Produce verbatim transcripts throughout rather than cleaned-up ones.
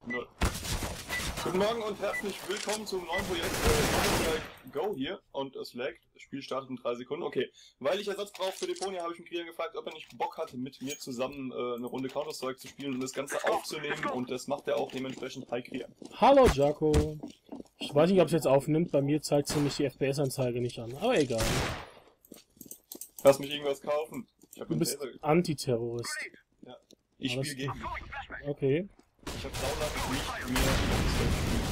Null. Guten Morgen und herzlich willkommen zum neuen Projekt äh, Go hier. Und es laggt. Das Spiel startet in drei Sekunden. Okay. Weil ich Ersatz brauche für Deponia, habe ich den Krieger gefragt, ob er nicht Bock hatte, mit mir zusammen äh, eine Runde Counter-Strike zu spielen und das Ganze aufzunehmen. Und das macht er auch dementsprechend. Hi Krieger. Hallo Jaco. Ich weiß nicht, ob es jetzt aufnimmt. Bei mir zeigt es nämlich die F P S-Anzeige nicht an. Aber egal. Lass mich irgendwas kaufen. Ich hab Du einen bist Taser gekauft. Antiterrorist. Ja. Ich Aber spiele das- gegen. Okay. Ich hab saulange nicht mehr gespielt.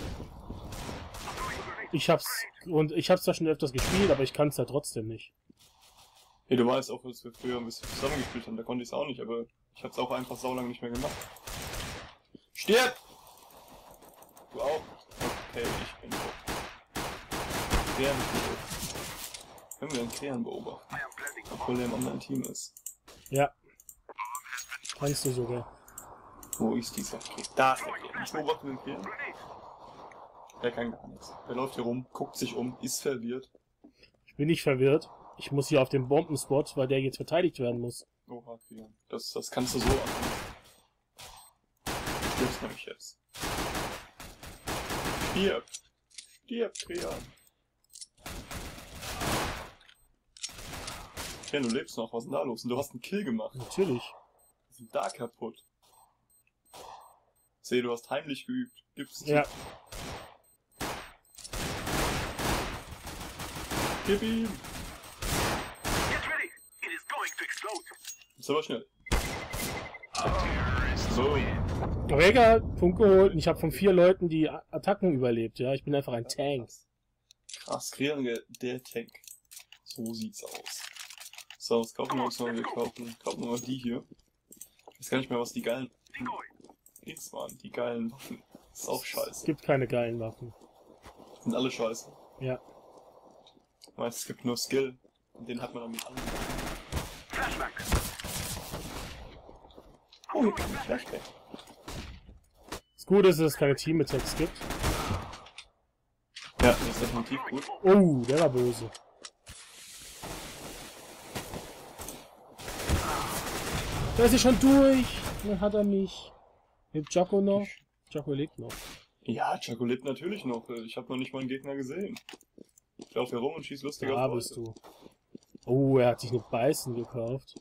Ich hab's und ich hab's zwar schon öfters gespielt, aber ich kann es ja trotzdem nicht. Ja, du weißt auch, dass wir früher ein bisschen zusammen gespielt haben. Da konnte ich es auch nicht, aber ich hab's auch einfach saulange nicht mehr gemacht. Stirb! Du auch? Okay, ich bin tot. Krean ist tot. Können wir den Krean beobachten? Obwohl der im anderen Team ist. Ja. Kannst du sogar. Wo ist dieser Krean? Da ist der Krean. Ich beobachte den Krean. Der kann gar nichts. Der läuft hier rum, guckt sich um, ist verwirrt. Ich bin nicht verwirrt. Ich muss hier auf den Bombenspot, weil der jetzt verteidigt werden muss. Oha, Krean. Das, das kannst du so machen. Du stirbst nämlich jetzt. Stirb! Stirb, Krean! Krean, du lebst noch. Was ist denn da los? Und du hast einen Kill gemacht. Natürlich. Was ist denn da kaputt? Seh, du hast heimlich geübt. Gib's zu. Ja. Gib ihm! Ist aber schnell. So. Aber egal. Punkt geholt. Und ich habe von vier Leuten die A- Attacken überlebt. Ja, ich bin einfach ein Tank. Krass, Krean, der, der Tank. So sieht's aus. So, was kaufen wir uns noch? Wir kaufen, kaufen wir mal die hier. Ich weiß gar nicht mehr, was die geilen Dings waren. Die geilen Waffen. Das ist auch Es scheiße. gibt keine geilen Waffen. Sind alle scheiße. Ja. Ich weiß, es gibt nur Skill. Und den hat man dann mit anderen. Oh, hier kommt ein Flashback. Das Gute ist, dass es keine Team-Attacks gibt. Ja, das ist definitiv gut. Oh, der war böse. Der ist ja schon durch. Dann hat er mich. Mit Jaco noch. Jaco lebt noch. Ja, Chaco lebt natürlich noch. Ich habe noch nicht mal einen Gegner gesehen. Ich laufe hier rum und schieß lustig Da auf bist Leute. du. Oh, er hat sich eine Beißen gekauft.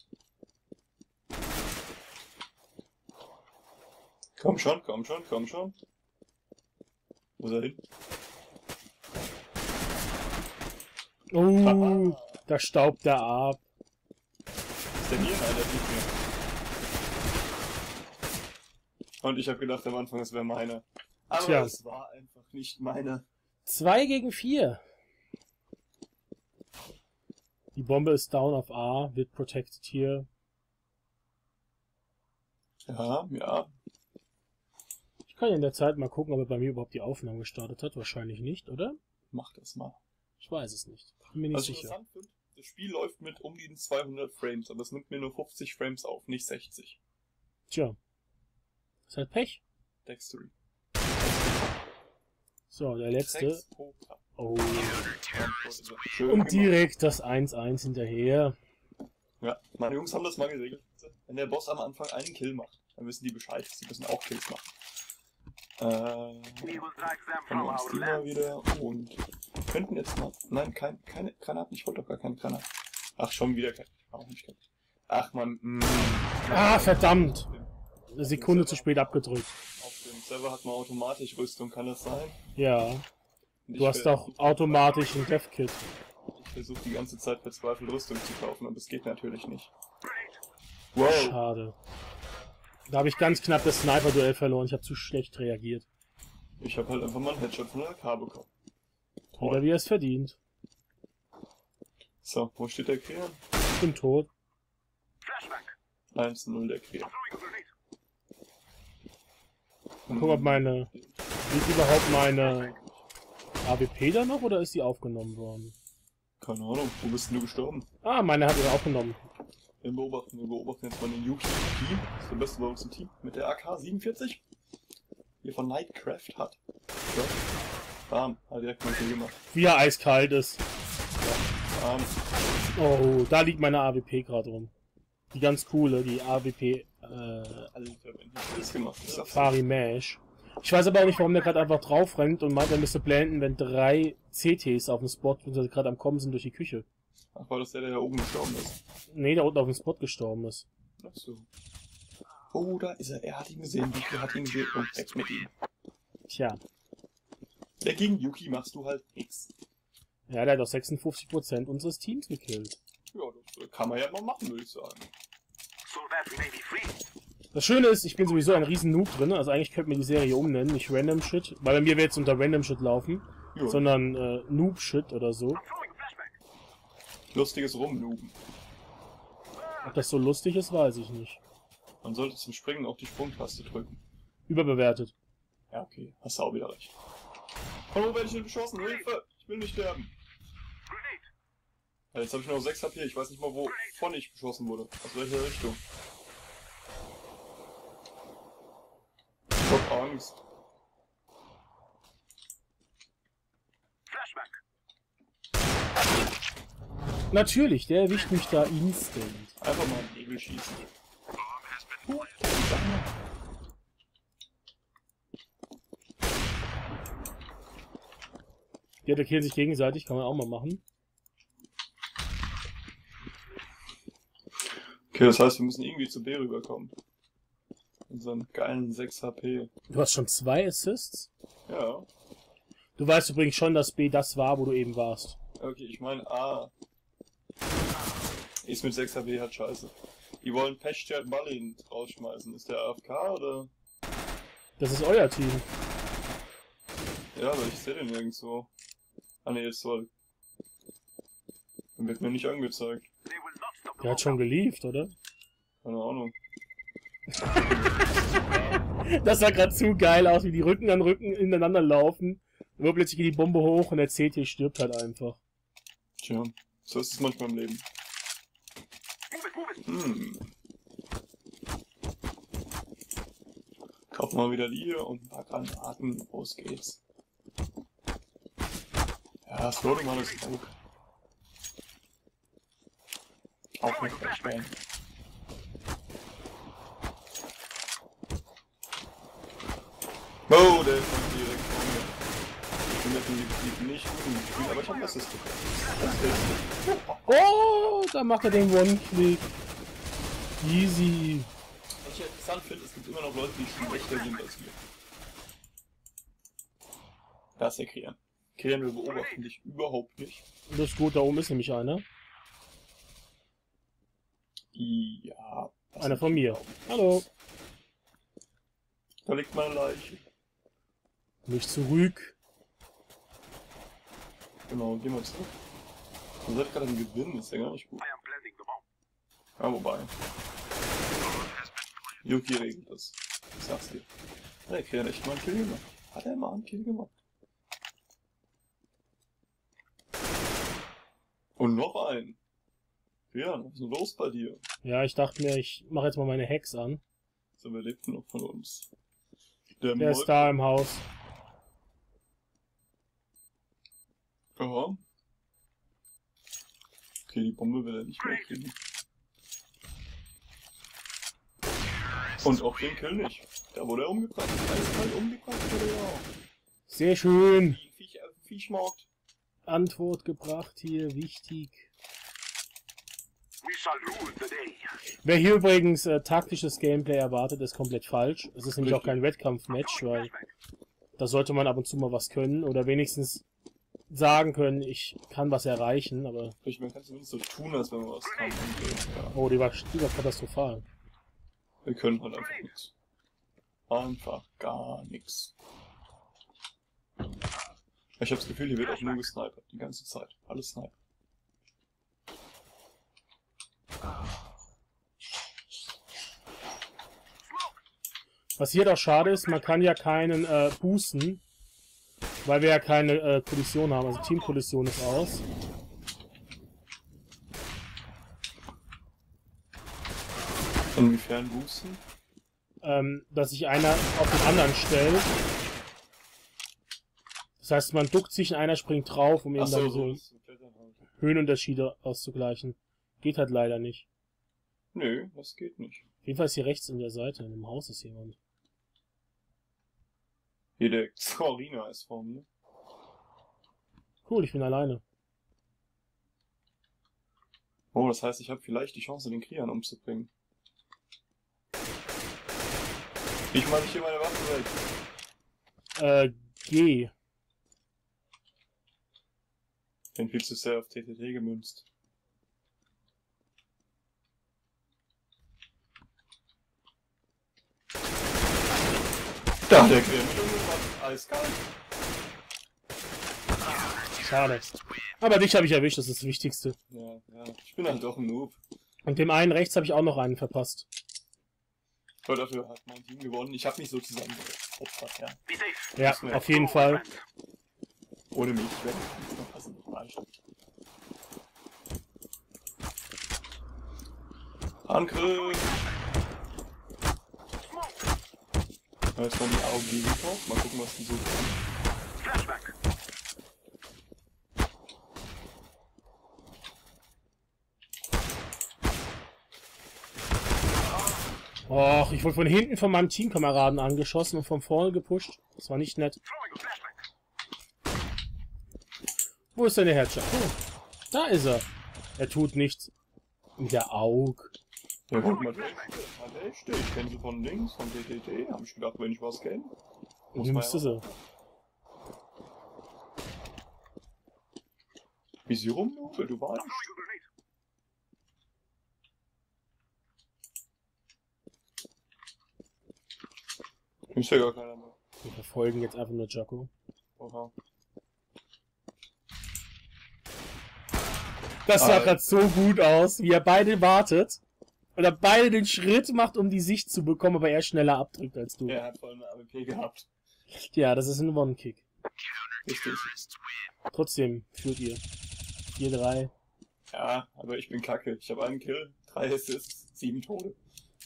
Komm schon, komm schon, komm schon. Wo ist er hin? Oh, da staubt er ab. Ist der hier? Nein, der ist nicht mehr. Und ich habe gedacht am Anfang, es wäre meiner. Aber Tja. es war einfach nicht meiner. Zwei gegen vier. Die Bombe ist down auf A, wird protected hier. Ja, ja. Ich kann ja in der Zeit mal gucken, ob er bei mir überhaupt die Aufnahme gestartet hat. Wahrscheinlich nicht, oder? Mach das mal. Ich weiß es nicht. Bin mir nicht Was ich sicher. interessant finde, das Spiel läuft mit um die zweihundert Frames, aber es nimmt mir nur fünfzig Frames auf, nicht sechzig. Tja. Ist halt Pech. Dextery. So, der letzte. Rex, Poker. Oh. Schön Und gemacht. direkt das eins eins hinterher. Ja, meine Jungs haben das mal geregelt. Wenn der Boss am Anfang einen Kill macht, dann wissen die Bescheid. Sie müssen auch Kills machen. Äh, können wir uns die mal wieder und könnten jetzt mal. Nein, kein, keine Granaten. Ich wollte doch gar keine Granaten. Ach, schon wieder kein. Auch nicht kein. Ach man. Mh. Ah, verdammt! Eine Sekunde zu spät abgedrückt. Auf dem Server hat man automatisch Rüstung, kann das sein? Ja. Und ich Du hast ver- doch automatisch ein Death Kit. Ich versuche die ganze Zeit verzweifelt Rüstung zu kaufen, aber es geht natürlich nicht. Wow. Schade. Da habe ich ganz knapp das Sniper-Duell verloren. Ich habe zu schlecht reagiert. Ich habe halt einfach mal einen Headshot von der A K bekommen. Oder wie er es verdient. So, wo steht der Krean? Ich bin tot. eins zu null der Krean. Guck, ob meine... Liegt überhaupt meine A W P da noch oder ist die aufgenommen worden? Keine Ahnung, wo bist denn du gestorben? Ah, meine hat er aufgenommen. Wir beobachten, wir beobachten jetzt mal den Yuki. Das ist der beste bei uns im Team. Mit der A K siebenundvierzig. Hier von Nightcraft hat. So. Bam, hat direkt mal Kill gemacht. Wie er eiskalt ist. Bam. Oh, da liegt meine A W P gerade rum. Die ganz coole, die A W P, äh, Alter, wenn die alles gemacht. Ich sag's Fari Mash. Ich weiß aber auch nicht, warum der gerade einfach drauf rennt und meint, er müsste blenden, wenn drei C Ts auf dem Spot gerade am Kommen sind durch die Küche. Ach, war das der, der da oben gestorben ist? Nee, der unten auf dem Spot gestorben ist. Ach so. Oh, da ist er. Er hat ihn gesehen. Yuki hat ihn gesehen und weg mit ihm. Tja. Ja, gegen Yuki machst du halt nix. Ja, der hat doch sechsundfünfzig Prozent unseres Teams gekillt. Ja, das kann man ja mal machen, würde ich sagen. Das Schöne ist, ich bin sowieso ein riesen Noob drin, also eigentlich könnte man die Serie umnennen, nicht Random Shit, weil bei mir wird jetzt unter Random Shit laufen, Jo. sondern äh, Noob Shit oder so. Lustiges Rumnuben. Ob das so lustig ist, weiß ich nicht. Man sollte zum Springen auch die Sprungtaste drücken. Überbewertet. Ja, okay, hast du auch wieder recht. Von wo werde ich denn beschossen? Hilfe! Ich will nicht sterben. Ja, jetzt habe ich nur noch sechs H P, ich weiß nicht mal, wovon ich beschossen wurde. Aus welcher Richtung. Ich hab Angst. Natürlich, der erwischt mich da instant. Einfach mal einen Nebel schießen. Die attackieren sich gegenseitig, kann man auch mal machen. Okay, das heißt, wir müssen irgendwie zu B rüberkommen. Unseren geilen sechs H P. Du hast schon zwei Assists? Ja. Du weißt übrigens schon, dass B das war, wo du eben warst. Okay, ich meine A. Ist mit sechs H P halt scheiße. Die wollen Pechstert Ballin rausschmeißen. Ist der A F K oder? Das ist euer Team. Ja, aber ich sehe den nirgendwo. Ah ne, jetzt soll. Dann wird mir nicht angezeigt. Der hat schon geliefert, oder? Keine Ahnung. Das sah gerade zu geil aus, wie die Rücken an Rücken ineinander laufen. Und wo plötzlich geht die Bombe hoch und der C T stirbt halt einfach. Tja, so ist es manchmal im Leben. Hm. Kaufen wir wieder die hier und ein paar Granaten. Los geht's. Ja, das Floating mal ist gut. Auch nicht verstehen. Oh, der ist direkt vor mir. Ich bin definitiv nicht gut im Spiel, aber ich hab das ist Das hilft. Oh, da macht er den One-Click. Easy. Was ich interessant finde, es gibt immer noch Leute, die schlechter sind als wir. Da ist der Krian. Krian, wir beobachten dich überhaupt nicht. Und das ist gut, da oben ist nämlich einer. Ja. Einer von mir. Hallo. Da liegt meine Leiche. Nicht zurück. Genau, geh mal zurück. Man sollte gerade einen Gewinn, ist ja gar nicht gut. Ja, wobei. Yuki regelt das. Ich sag's dir. Der Krian echt mal einen Kill gemacht. Hat er mal einen Kill gemacht. Und noch einen. Ja, was ist denn los bei dir? Ja, ich dachte mir, ich mache jetzt mal meine Hex an. So, wer lebt denn noch von uns? Der, Der ist da im Haus. Aha. Okay, die Bombe will er nicht mehr kriegen. Und auch den Kill nicht. Da wurde er umgebracht. Eiskalt umgebracht wurde er auch. Sehr schön. Wie Viech, äh, Viechmord. Antwort gebracht hier, wichtig. Wer hier übrigens äh, taktisches Gameplay erwartet, ist komplett falsch. Es ist nämlich auch kein Wettkampfmatch, weil da sollte man ab und zu mal was können oder wenigstens sagen können, ich kann was erreichen, aber... Ich man kann zumindest so tun, als wenn man was kann. Und, ja. Oh, die war, die war katastrophal. Wir können halt einfach nichts. Einfach gar nichts. Ich habe das Gefühl, hier wird auch nur gesnipert, die ganze Zeit. Alles Sniper. Was hier doch schade ist, man kann ja keinen äh, boosten, weil wir ja keine äh, Kollision haben, also Teamkollision ist aus. Inwiefern boosten? Ähm, dass sich einer auf den anderen stellt. Das heißt, man duckt sich und einer springt drauf, um eben Achso, dann so so Höhenunterschiede auszugleichen. Geht halt leider nicht. Nö, das geht nicht. Jedenfalls hier rechts in der Seite, in dem Haus ist jemand. Hier, der Zorina ist vor mir. Cool, ich bin alleine. Oh, das heißt, ich habe vielleicht die Chance, den Krian umzubringen. Ich mache hier meine Waffe weg. Äh, G. Ich bin viel zu sehr auf T T T gemünzt. Da, der Krian ist umgebracht. Eiskalt. Schade. Aber dich habe ich erwischt, das ist das Wichtigste. Ja, ja. Ich bin halt doch ein Noob. Und dem einen rechts habe ich auch noch einen verpasst. Aber dafür hat mein Team gewonnen. Ich habe mich sozusagen geopfert, ja. Ja, auf jeden Fall. Ohne mich wäre ich noch also nicht reicht. Angriff! Da ist noch die Augen gegen drauf. Mal gucken, was die so kann. Och, ich wurde von hinten von meinem Teamkameraden angeschossen und von vorne gepusht. Das war nicht nett. Wo ist denn der Headshot? Oh, da ist er. Er tut nichts. Mit der Aug. Ja, guck mal, der ist echt. Ich kenne sie von links, von T T T. Hab ich gedacht, wenn ich was kenne. Muss müsste sie. Wie sie rumlaufen, du weißt. Ist ja gar keiner mehr. Wir verfolgen jetzt einfach nur Jocko. Oha. Das sah Ah, gerade so gut aus, wie er beide wartet. Oder beide den Schritt macht, um die Sicht zu bekommen, aber er schneller abdrückt als du. Er hat voll eine A W P gehabt. Ja, das ist ein One-Kick. Richtig. Trotzdem führt ihr. vier drei. Ja, aber ich bin kacke. Ich habe einen Kill, drei Assists, sieben Tode.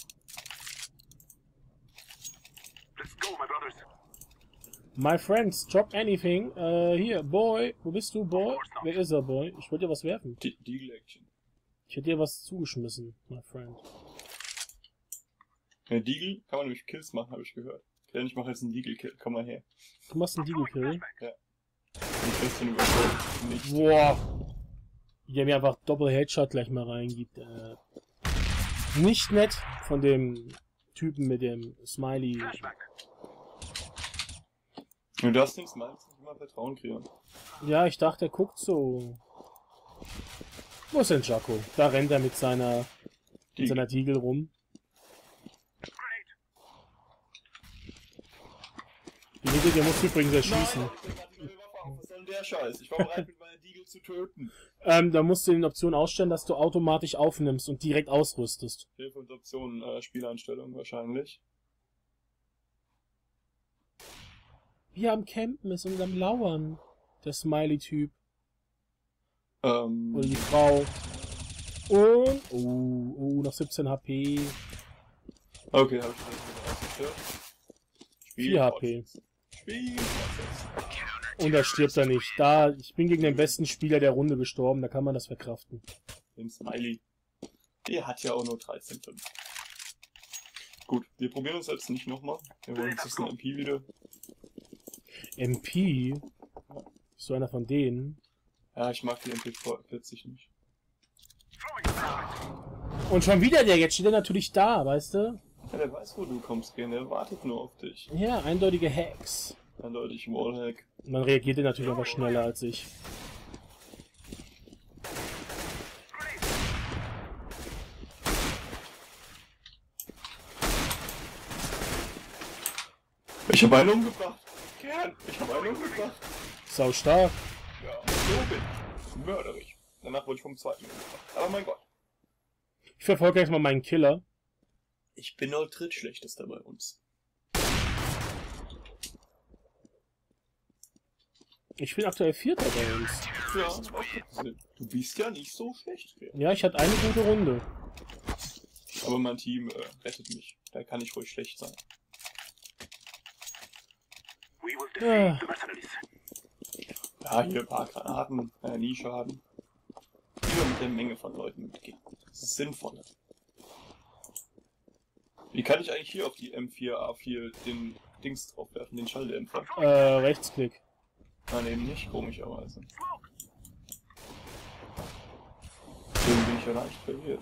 My friends, drop anything. Äh, hier, Boy. Wo bist du, Boy? Wer ist er, Boy? Ich wollte dir was werfen. Die Deagle Action. Ich hätte dir was zugeschmissen, my friend. Ja, Deagle kann man nämlich Kills machen, habe ich gehört. Ja, ich mache jetzt einen Deagle-Kill. Komm mal her. Du machst einen Deagle-Kill? Ja. Ich kriegst den überhaupt nicht. Boah. Der mir einfach Doppel-Headshot gleich mal reingibt. Äh, nicht nett von dem Typen mit dem Smiley. Du darfst dem Smiley nicht immer Vertrauen kriegen. Ja, ich dachte, er guckt so. Wo ist denn Jocko? Da rennt er mit seiner, mit seiner Deagle rum. Die Deagle, der muss übrigens erschießen. Nein, ich hab eine neue Waffe auf. Was soll denn der Scheiß? Ich war bereit, mit meiner Deagle zu töten. Ähm, da musst du den Option ausstellen, dass du automatisch aufnimmst und direkt ausrüstest. Hilfe und Optionen, äh, Spieleinstellungen wahrscheinlich. Wie er am Campen ist und am Lauern. Der Smiley-Typ. Ähm. Oder die Frau. Und. Oh, oh, noch siebzehn H P. Okay, hab ich das wieder ausgestellt. vier H P. Spiel. Und da stirbt er nicht. Da, ich bin gegen den besten Spieler der Runde gestorben, da kann man das verkraften. Den Smiley. Der hat ja auch nur dreizehn Komma fünf. Gut, wir probieren uns jetzt nicht nochmal. Wir wollen uns jetzt eine M P wieder. M P? Bist du einer von denen? Ja, ich mag die M P vierzig nicht. Und schon wieder der, jetzt steht er natürlich da, weißt du? Ja, der weiß, wo du kommst, gehen. Der wartet nur auf dich. Ja, eindeutige Hacks. Eindeutig Wallhack. Man reagiert natürlich einfach schneller als ich. Ich hab einen umgebracht. Gern, ich hab einen umgebracht. Sau stark. Ja, so bin ich. Mörderisch. Danach wurde ich vom zweiten umgebracht. Aber mein Gott. Ich verfolge jetzt mal meinen Killer. Ich bin nur drittschlechtester bei uns. Ich bin aktuell Vierter bei uns. Ja, du bist ja nicht so schlecht. Ja, ich hatte eine gute Runde. Aber mein Team äh, rettet mich. Da kann ich ruhig schlecht sein. Ja. Ja, hier ein paar Granaten, äh, nie schaden. Lieber mit der Menge von Leuten mitgehen. Das ist sinnvoller. Wie kann ich eigentlich hier auf die M vier A vier den Dings draufwerfen, den Schalldämpfer? Äh, Rechtsklick. Nein, eben nicht, komischerweise. Deswegen bin ich ja leicht verwirrt.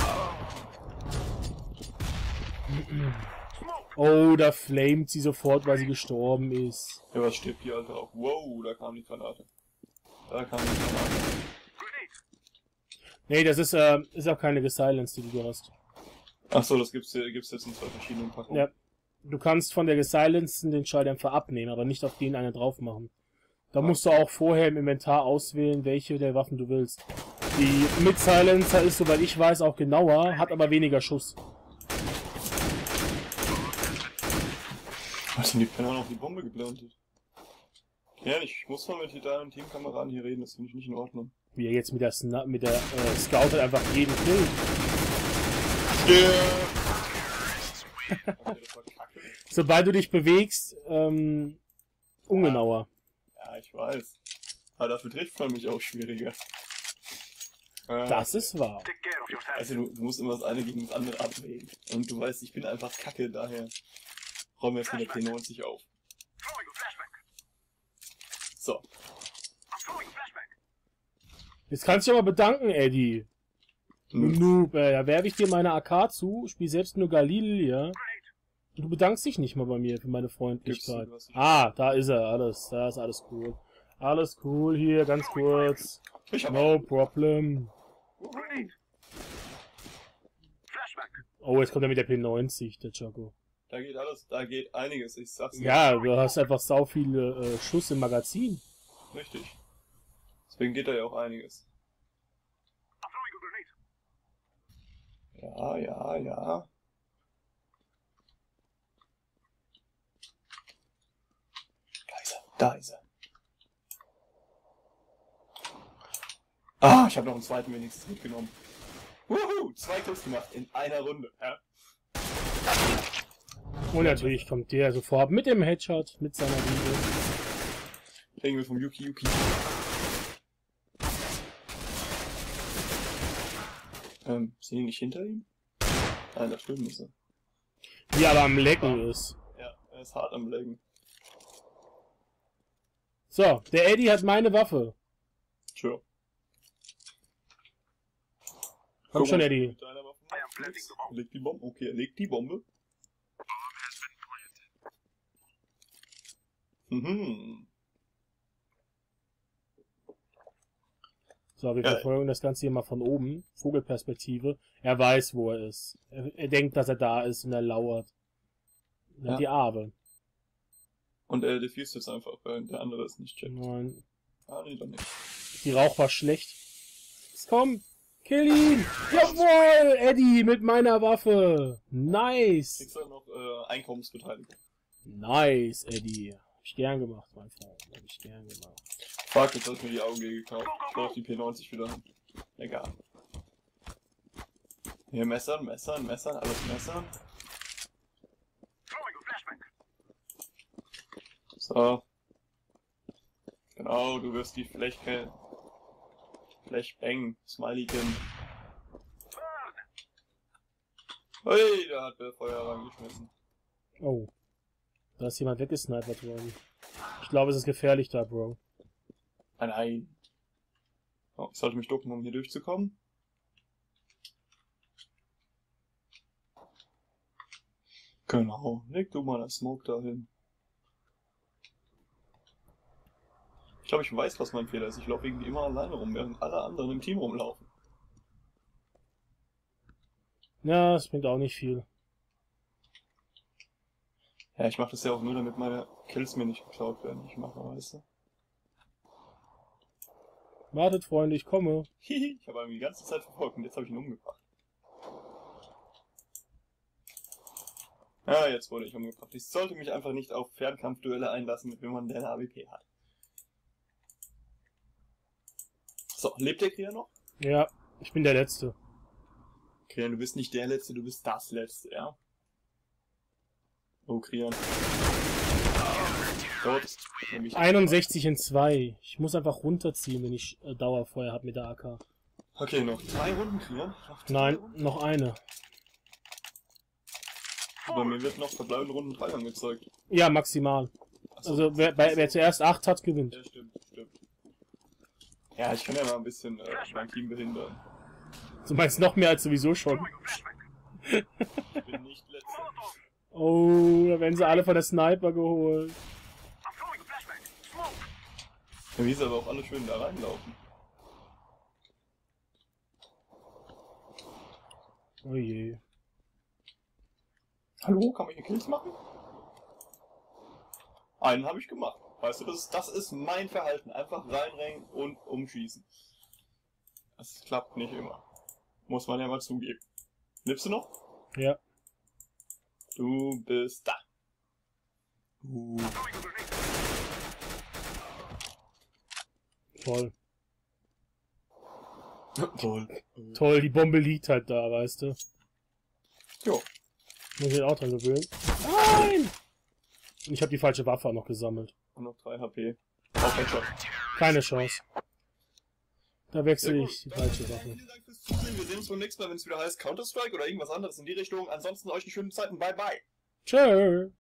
Oh, da flamet sie sofort, weil sie gestorben ist. Ja, was stirbt hier, Alter, auch? Wow, da kam die Granate. Da kam die Granate. Nee, das ist, äh, ist auch keine Gesilenced, die du hast. Achso, das gibt's, gibt's jetzt in zwei verschiedenen Packungen. Ja. Du kannst von der Gesilenceden den Schalldämpfer abnehmen, aber nicht auf den eine drauf machen. Da musst du auch vorher im Inventar auswählen, welche der Waffen du willst. Die mit Silencer ist, soweit ich weiß, auch genauer, hat aber weniger Schuss. Was denn, die Penner noch die Bombe geplantet? Ja, ich muss mal mit deinen Teamkameraden hier reden, das finde ich nicht in Ordnung. Wie er jetzt mit der, Sna mit der äh, Scout halt einfach jeden killt. Okay, das war kacke. Sobald du dich bewegst, ähm, ungenauer. Ja, ich weiß. Aber dafür trifft man mich auch schwieriger. Äh, Das ist wahr. Also du, du musst immer das eine gegen das andere abwägen. Und du weißt, ich bin einfach kacke, daher räumen wir jetzt mit der P neunzig auf. So. Jetzt kannst du dich aber bedanken, Eddie. Hm. Noob, äh, da werfe ich dir meine A K zu, spiel selbst nur Galil, ja. Und du bedankst dich nicht mal bei mir für meine Freundlichkeit. Gibst du, Ah, da ist er, alles, da ist alles cool. Alles cool hier, ganz kurz. Ich hab No problem. Oh, jetzt kommt er mit der P neunzig, der Choco. Da geht alles, da geht einiges, ich sag's dir. Ja, du hast einfach sau viele äh, Schuss im Magazin. Richtig. Deswegen geht da ja auch einiges. Ja, ja, ja. Da ist er, da ist er. Ah, ich habe noch einen zweiten wenigstens mitgenommen. Wuhu, zwei Kills gemacht in einer Runde. Ja? Und natürlich kommt der sofort mit dem Headshot, mit seiner Liebe. Kriegen wir vom Yuki Yuki. Ähm, sind die nicht hinter ihm? Nein, da drüben ist er. Die aber am Lecken ist. Ja, er ist hart am Lecken. So, der Eddie hat meine Waffe. Sure. Komm schon, mal, Eddie. mit deiner Waffe. Er legt die Bombe. Okay, er legt die Bombe. Mhm. So, wir Ja. verfolgen das Ganze hier mal von oben. Vogelperspektive. Er weiß, wo er ist. Er, er denkt, dass er da ist und er lauert. Er Ja. hat die Arme. Und er diffust jetzt einfach, weil der andere ist nicht checkt. Nein. Ah, nee, doch nicht. Die Rauch war schlecht. Jetzt komm! Kill ihn! Jawohl! Eddie mit meiner Waffe! Nice! Kriegst du noch äh, Einkommensbeteiligung. Nice, Eddie. Hab ich gern gemacht, mein Freund. Hab ich gern gemacht. Fuck, jetzt hab ich mir die Augen gekauft. Ich brauch die P neunzig wieder hin. Egal. Hier Messern, Messern, Messern, alles Messern. So. Genau, du wirst die Fläche. Flashbang, Smileykin. Hey, da hat der Feuer reingeschmissen. Oh. Da ist jemand weggesnipert worden. Ich glaube, es ist gefährlich da, Bro. Ah, nein. Oh, ich sollte mich ducken, um hier durchzukommen. Genau, leg du mal das Smoke dahin. Ich glaube, ich weiß, was mein Fehler ist. Ich laufe irgendwie immer alleine rum, während alle anderen im Team rumlaufen. Ja, das bringt auch nicht viel. Ja, ich mache das ja auch nur, damit meine Kills mir nicht geklaut werden. Ich mache, weißt du. Wartet, Freunde, ich komme. Hihi, ich habe ihn die ganze Zeit verfolgt und jetzt habe ich ihn umgebracht. Ja, jetzt wurde ich umgebracht. Ich sollte mich einfach nicht auf Fernkampfduelle einlassen, mit wem man der eine A W P hat. So, lebt der Krier noch? Ja, ich bin der Letzte. Krian, du bist nicht der Letzte, du bist das Letzte, ja? Oh, Krian. Tot. Nämlich- einundsechzig in zwei. Ich muss einfach runterziehen, wenn ich äh, Dauerfeuer habe mit der A K. Okay, noch drei Runden, Krian. Noch drei Nein, Runden? noch eine. Aber mir wird noch verbleibende Runden drei angezeigt. Ja, maximal. Achso, Also wer, wer, wer zuerst acht hat, gewinnt. ja, stimmt, stimmt. Ja, ich kann ja mal ein bisschen äh, mein Team behindern. Du meinst noch mehr als sowieso schon. Ich bin nicht letzter. Oh, da werden sie alle von der Sniper geholt. Ja, wie sie aber auch alle schön da reinlaufen. Oh je. Hallo, kann man hier Kills machen? Einen habe ich gemacht. Weißt du, das ist, das ist mein Verhalten. Einfach reinrennen und umschießen. Das klappt nicht immer. Muss man ja mal zugeben. Lebst du noch? Ja. Du bist da. Uh. Toll. Toll. Toll, die Bombe liegt halt da, weißt du. Jo. Muss ich auch dran gewöhnen. Nein! Und ich habe die falsche Waffe auch noch gesammelt. Und noch drei H P. Auf Headshot. Keine Chance. Da wechsle Ja, ich die falsche Waffe. Vielen Dank fürs Zusehen. Wir sehen uns beim nächsten Mal, wenn es wieder heißt Counter-Strike oder irgendwas anderes in die Richtung. Ansonsten euch eine schöne Zeit und bye bye. Tschö.